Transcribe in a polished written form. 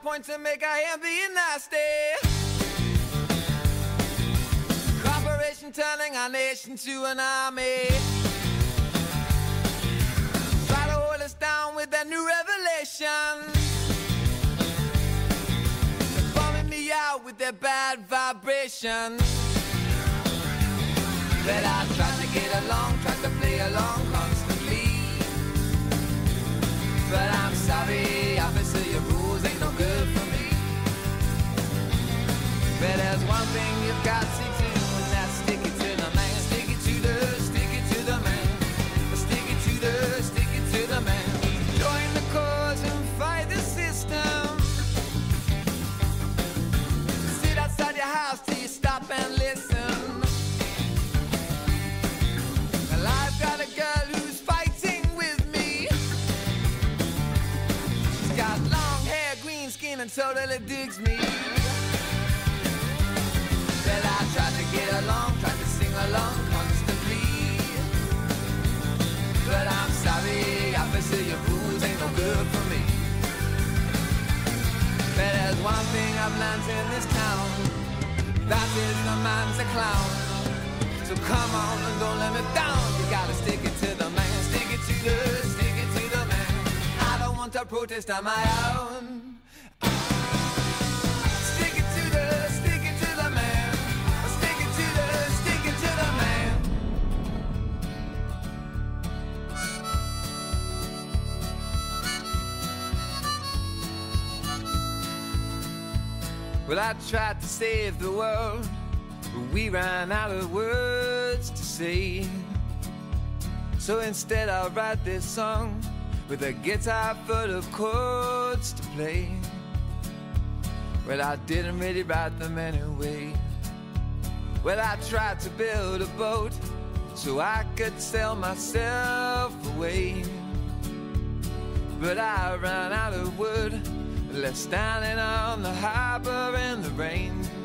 point to make, I am being nasty. Corporation turning our nation to an army. Try to hold us down with their new revelation. They're bumming me out with their bad vibrations. But I tried to get along, tried to play along constantly. But I'm sorry, officer, your rules ain't no good for me. But there's one thing you've got to do, and that's stick it to the man. Stick it to the man. Stick it to the man. Join the cause and fight the system. Sit outside your house till you stop and listen. Well, I've got a girl who's fighting with me. She's got long hair, green skin, and totally digs me. Well, I tried to get along, tried to sing along constantly. But I'm sorry, officer, your rules ain't no good for me. But there's one thing I've learned in this town, that is the man's a clown. So come on and don't let me down. You gotta stick it to the man. Stick it to the man. I don't want to protest on my own. Stick it to the man. Stick it to the man. Well, I tried to save the world, but we ran out of words to say. So instead I'll write this song with a guitar full of chords to play. Well, I didn't really write them anyway. Well, I tried to build a boat so I could sail myself away. But I ran out of wood, left standing on the harbor in the rain.